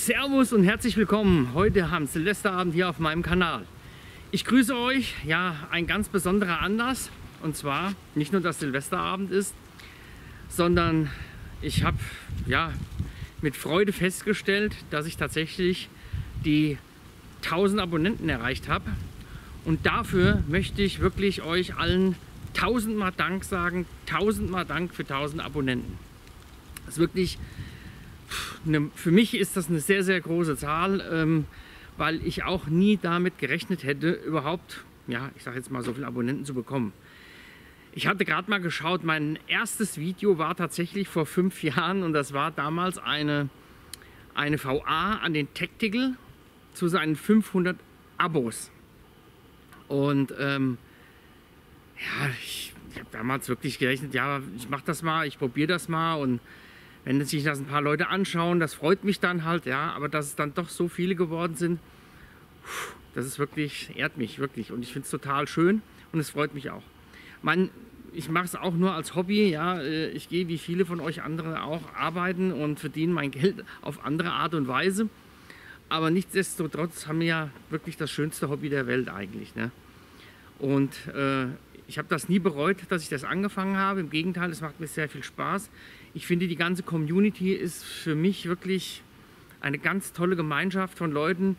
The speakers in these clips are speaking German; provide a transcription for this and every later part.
Servus und herzlich willkommen heute am Silvesterabend hier auf meinem Kanal. Ich grüße euch, ja, ein ganz besonderer Anlass, und zwar nicht nur, dass Silvesterabend ist, sondern ich habe ja mit Freude festgestellt, dass ich tatsächlich die 1000 Abonnenten erreicht habe, und dafür möchte ich wirklich euch allen 1000 Mal Dank sagen, 1000 Mal Dank für 1000 Abonnenten. Das ist wirklich, für mich ist das eine sehr, sehr große Zahl, weil ich auch nie damit gerechnet hätte, überhaupt, ja, ich sage jetzt mal, so viele Abonnenten zu bekommen. Ich hatte gerade mal geschaut, mein erstes Video war tatsächlich vor 5 Jahren, und das war damals eine VA an den Tactical zu seinen 500 Abos. Und ja, ich habe damals wirklich gerechnet, ja, ich mache das mal, ich probiere das mal, und wenn sich das ein paar Leute anschauen, das freut mich dann halt, ja, aber dass es dann doch so viele geworden sind, das ist wirklich, ehrt mich wirklich, und ich finde es total schön und es freut mich auch. Ich mache es auch nur als Hobby, ja, ich gehe wie viele von euch andere auch arbeiten und verdiene mein Geld auf andere Art und Weise, aber nichtsdestotrotz haben wir ja wirklich das schönste Hobby der Welt eigentlich, ne? Und ich habe das nie bereut, dass ich das angefangen habe. Im Gegenteil, es macht mir sehr viel Spaß. Ich finde, die ganze Community ist für mich wirklich eine ganz tolle Gemeinschaft von Leuten,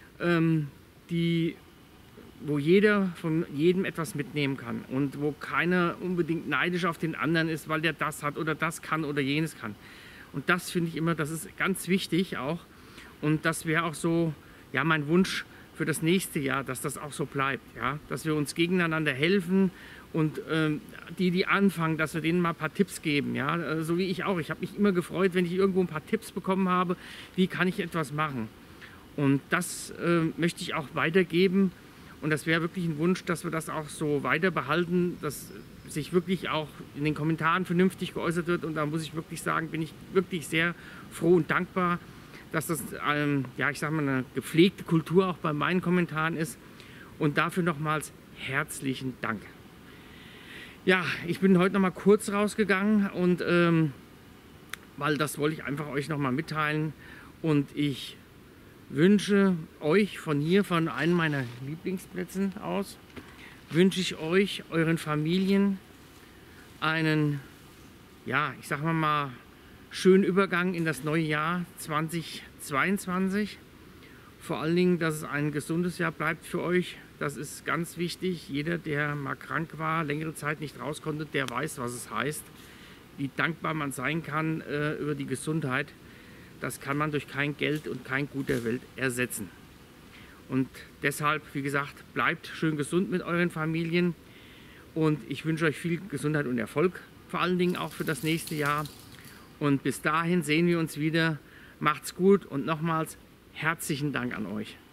wo jeder von jedem etwas mitnehmen kann und wo keiner unbedingt neidisch auf den anderen ist, weil der das hat oder das kann oder jenes kann. Und das finde ich immer, das ist ganz wichtig auch. Und das wäre auch so, ja, mein Wunsch für das nächste Jahr, dass das auch so bleibt, ja, dass wir uns gegeneinander helfen und die anfangen, dass wir denen mal ein paar Tipps geben, ja, so wie ich auch. Ich habe mich immer gefreut, wenn ich irgendwo ein paar Tipps bekommen habe, wie kann ich etwas machen. Und das möchte ich auch weitergeben, und das wäre wirklich ein Wunsch, dass wir das auch so weiter behalten, dass sich wirklich auch in den Kommentaren vernünftig geäußert wird, und da muss ich wirklich sagen, bin ich wirklich sehr froh und dankbar, dass das, ja, ich sage mal, eine gepflegte Kultur auch bei meinen Kommentaren ist, und dafür nochmals herzlichen Dank. Ja, ich bin heute noch mal kurz rausgegangen, und weil das wollte ich einfach euch noch mal mitteilen, und ich wünsche euch von hier, von einem meiner Lieblingsplätzen aus, wünsche ich euch, euren Familien einen, ja, ich sag mal, schönen Übergang in das neue Jahr 2022. Vor allen Dingen, dass es ein gesundes Jahr bleibt für euch. Das ist ganz wichtig. Jeder, der mal krank war, längere Zeit nicht raus konnte, der weiß, was es heißt. Wie dankbar man sein kann über die Gesundheit. Das kann man durch kein Geld und kein Gut der Welt ersetzen. Und deshalb, wie gesagt, bleibt schön gesund mit euren Familien. Und ich wünsche euch viel Gesundheit und Erfolg, vor allen Dingen auch für das nächste Jahr. Und bis dahin sehen wir uns wieder. Macht's gut und nochmals herzlichen Dank an euch.